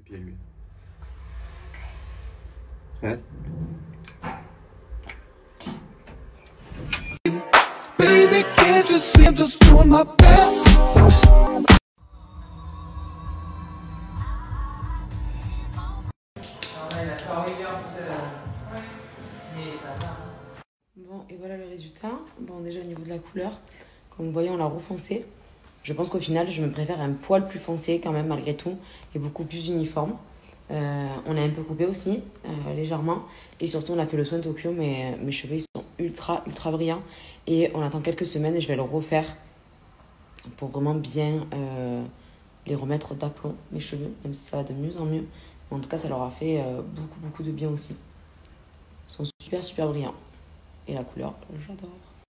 Puis à lui. Ouais. Baby, can't you see I'm just doing my best? Bon, et voilà le résultat. Bon, déjà au niveau de la couleur, comme vous voyez, on l'a refoncé. Je pense qu'au final, je me préfère un poil plus foncé quand même, malgré tout, et beaucoup plus uniforme. On a un peu coupé aussi, légèrement. Et surtout, on a fait le soin Tokyo, mais mes cheveux, ils sont ultra brillants. Et on attend quelques semaines et je vais le refaire pour vraiment bien les remettre d'aplomb, mes cheveux, même si ça va de mieux en mieux. Mais en tout cas, ça leur a fait beaucoup de bien aussi. Ils sont super brillants. Et la couleur, j'adore.